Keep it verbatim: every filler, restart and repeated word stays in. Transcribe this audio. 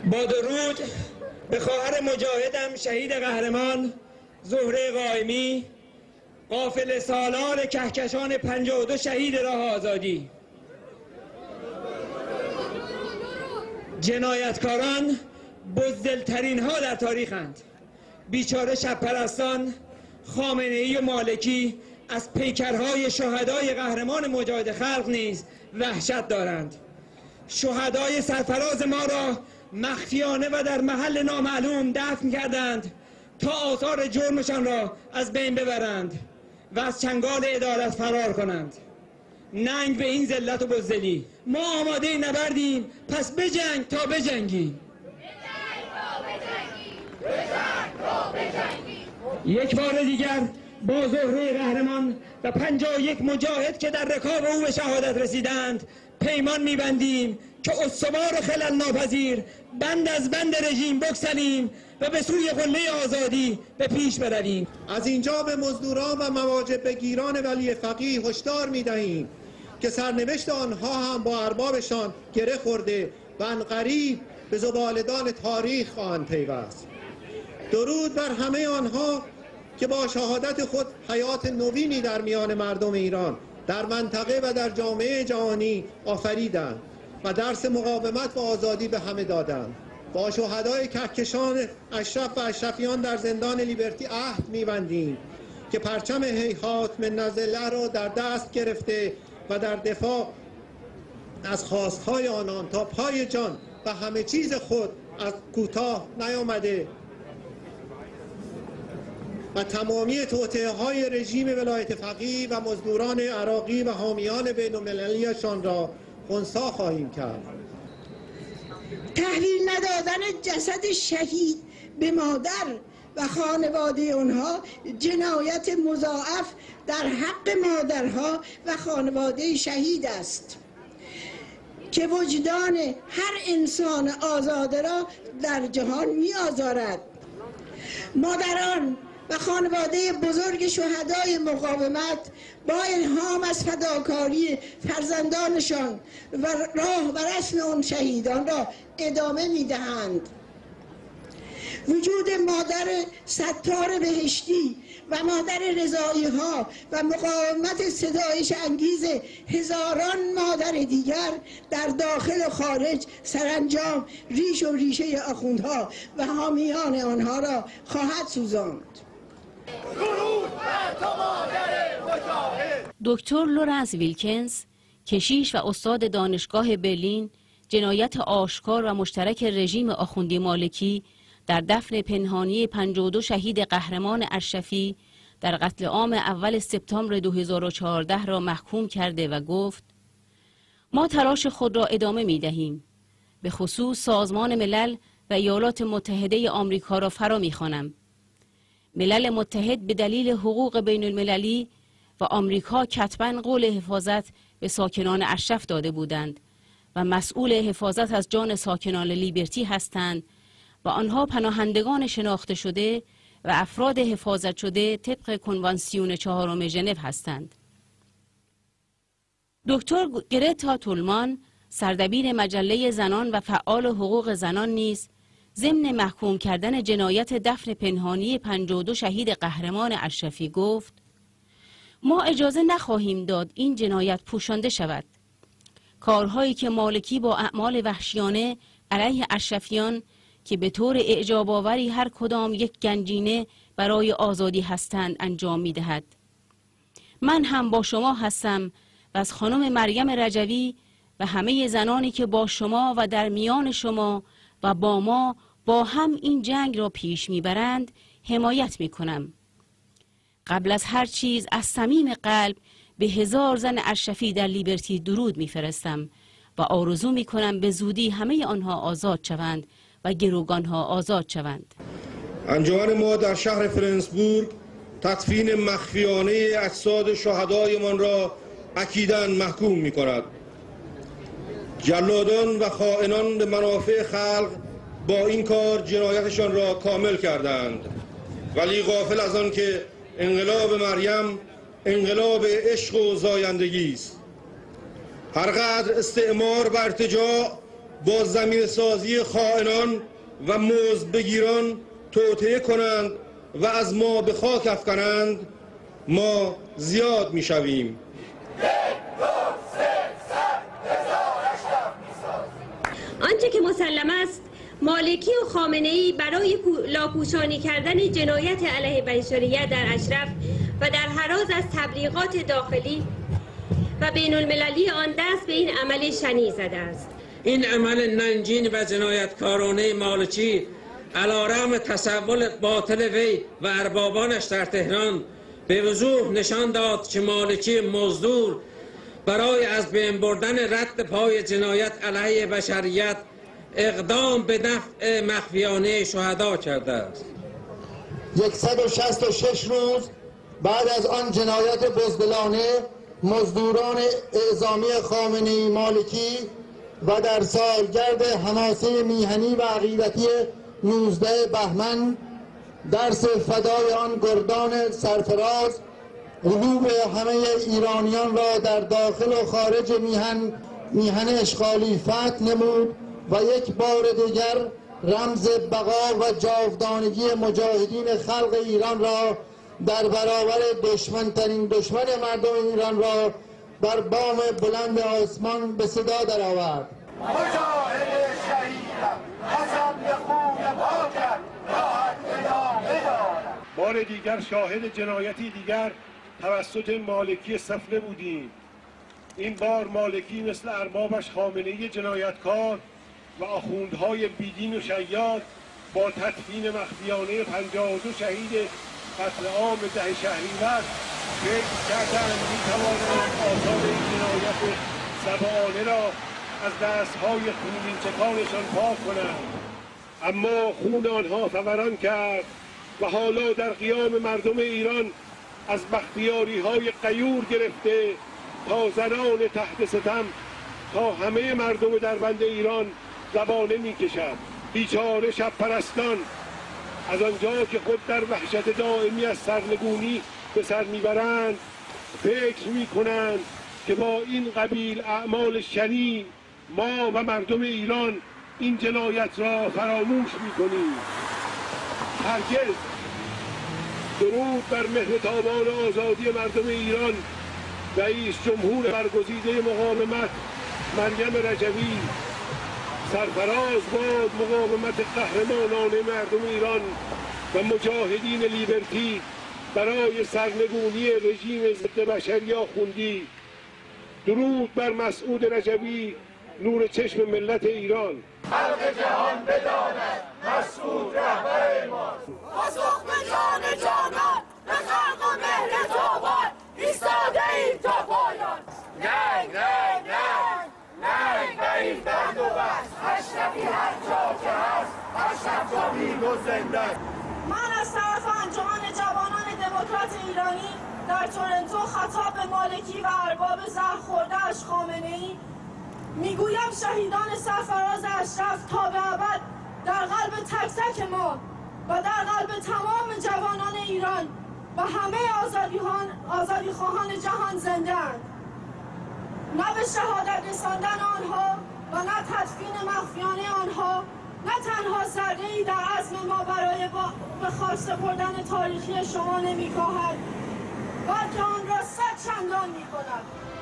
با درود به خواهر مجاهدم شهید قهرمان زهره قائمی، قافله سالار کهکشان پنجاه و دو شهید راه آزادی. جنایتکاران بزدلترین ها در تاریخند. بیچاره شب پرستان خامنه‌ای و مالکی از پیکرهای شهدای قهرمان مجاهد خلق نیز وحشت دارند. شهدای سرفراز ما را مخفیانه و در محل نامعلوم دفن کردند تا آثار جرمشان را از بین ببرند و از چنگال عدالت فرار کنند. ننگ به این ذلت و بزدلی. ما آماده نبردیم، پس بجنگ تا بجنگیم. یک بار دیگر با زهره قهرمان و پنجاه و یک مجاهد که در رکاب او به شهادت رسیدند پیمان می‌بندیم که استوار و خلل ناپذیر بند از بند رژیم بگسلیم و به سوی قله آزادی به پیش برویم. از اینجا به مزدوران و مواجب بگیران ولی فقیه هشدار می‌دهیم که سرنوشت آنها هم با اربابشان گره خورده و عنقریب به زباله‌دان تاریخ خواهند پیوست. درود بر همه آنها که با شهادت خود حیات نوینی در میان مردم ایران در منطقه و در جامعه جهانی آفریدند و درس مقاومت و آزادی به همه دادند. با شهدای کهکشان اشرف و اشرفیان در زندان لیبرتی عهد می‌بندیم که پرچم هیهات من نزله را در دست گرفته و در دفاع از خواستهای آنان تا پای جان و همه چیز خود از کوتاه نیامده و تمامی توطئه‌های رژیم ولایت فقیه و مزدوران عراقی و حامیان بین‌المللی‌شان را خنثی خواهیم کرد. تحویل ندادن جسد شهید به مادر و خانواده آنها جنایت مضاعف در حق مادرها و خانواده شهید است که وجدان هر انسان آزاده را در جهان می آزارد. مادران و خانواده بزرگ شهدای مقاومت با الهام از فداکاری فرزندانشان و راه و رسم آن شهیدان را ادامه می‌دهند. وجود مادر ستار بهشتی و مادر رضایی‌ها و مقاومت ستایش انگیز هزاران مادر دیگر در داخل و خارج سرانجام ریش و ریشه آخوندها و حامیان آنها را خواهد سوزاند. دکتر لورنس ویلکنز، کشیش و استاد دانشگاه برلین، جنایت آشکار و مشترک رژیم آخوندی مالکی در دفن پنهانی پنجاه و دو شهید قهرمان اشرفی در قتل عام اول سپتامبر دو هزار و چهارده را محکوم کرده و گفت: ما تلاش خود را ادامه می دهیم. به خصوص سازمان ملل و ایالات متحده آمریکا را فرا می خوانم. ملل متحد به دلیل حقوق بین المللی و آمریکا کتباً قول حفاظت به ساکنان اشرف داده بودند و مسئول حفاظت از جان ساکنان لیبرتی هستند و آنها پناهندگان شناخته شده و افراد حفاظت شده طبق کنوانسیون چهارم ژنو هستند. دکتر گرتا تولمان، سردبیر مجله زنان و فعال حقوق زنان نیز ضمن محکوم کردن جنایت دفن پنهانی پنجاه و دو شهید قهرمان اشرفی گفت: ما اجازه نخواهیم داد این جنایت پوشانده شود. کارهایی که مالکی با اعمال وحشیانه علیه اشرفیان که به طور اعجاب آوری هر کدام یک گنجینه برای آزادی هستند انجام می دهد. من هم با شما هستم و از خانم مریم رجوی و همه زنانی که با شما و در میان شما و با ما با هم این جنگ را پیش میبرند حمایت میکنم. قبل از هر چیز از صمیم قلب به هزار زن اشرفی در لیبرتی درود میفرستم و آرزو میکنم به زودی همه آنها آزاد شوند و گروگانها آزاد شوند. انجمن ما در شهر فرانسبورگ تدفین مخفیانه اجساد شهدایمان را اکیداً محکوم میکند. جلادان و خائنان به منافع خلق با این کار جنایتشان را کامل کردند، ولی غافل از آن که انقلاب مریم انقلاب عشق و زایندگی است. هرقدر استعمار و ارتجاع با زمین سازی خائنان و مزد بگیران توطئه کنند و از ما به خاک افکنند ما زیاد میشویم. آنچه که مسلم است مالکی و خامنه‌ای برای لاپوشانی کردن جنایت علیه بشریت در اشرف و در حراز از تبلیغات داخلی و بین المللی آن دست به این عمل شنیع زده است. این عمل ننجین و جنایتکارانه مالکی علیرغم تصور باطل وی و اربابانش در تهران به وضوح نشان داد که مالکی مزدور برای از بین بردن رد پای جنایت علیه بشریت اقدام به دفع مخفیانه شهدا کرده است. صد و شصت و شش روز بعد از آن جنایت بزدلانه مزدوران اعزامی خامنه‌ای مالکی و در سالگرد حماسه میهنی و عقیدتی نوزده بهمن درس فدای آن گردان سرفراز قلوب همه ایرانیان را در داخل و خارج میهن میهن اشغالی فتح نمود و یک بار دیگر رمز بقا و جاودانگی مجاهدین خلق ایران را در برابر دشمنترین دشمن مردم ایران را بر بام بلند آسمان به صدا درآورد. مجاهد شهیدم قسم به خون پاکت راحت ادامه دارم. بار دیگر شاهد جنایتی دیگر توسط مالکی سفله بودیم. این بار مالکی مثل اربابش خامنه‌ای جنایتکار و آخوندهای بیدین و شیاد با تدفین مخفیانه پنجاه و دو شهید قتل عام ده شهریور فکر کردند می‌توانند آثار این جنایت سبعانه را از دستهای خونین چکانشان پاک کنند، اما خون آنها فوران کرد و حالا در قیام مردم ایران از بختیاری‌های غیور گرفته تا زنان تحت ستم تا همه مردم دربند ایران زبانه می‌کشد. بیچاره شب پرستان از آنجا که خود در وحشت دائمی از سرنگونی به سر میبرند فکر میکنند که با این قبیل اعمال شنیع ما و مردم ایران این جنایت را فراموش میکنیم. هرگز. درود بر مهر تابان آزادی مردم ایران، رئیس جمهور برگزیده مقاومت مریم رجوی. سرفراز باد مقاومت قهرمانانه مردم ایران و مجاهدین لیبرتی برای سرنگونی رژیم ضد بشری آخوندی. درود بر مسعود رجوی، نور چشم ملت ایران. خلق جهان بداند مسعود رهبر ماست. پاسخ به جان جانان به خلق و مهر تابان ایستاده ایم تا پایان. ننگ ننگ ننگ ننگ و این درد و بس اشرفی هر جا که هست اشرف جاوید و زنده. من از طرف انجمن جوانان دموکرات ایرانی در تورنتو خطاب به مالکی و ارباب زهر خورده‌اش خامنه‌ای میگویم شهیدان سرفراز اشرف تا به ابد در قلب تک تک ما و در قلب تمام جوانان ایران و همه آزادیخواهان آزادیخواهان جهان زنده اند. نه به شهادت رساندن آنها و نه تدفین مخفیانه آنها نه تنها ذره‌ای در عزم ما برای به خاک سپردن تاریخی شما نمی‌کاهد، بلکه آن را صد چندان می‌کند.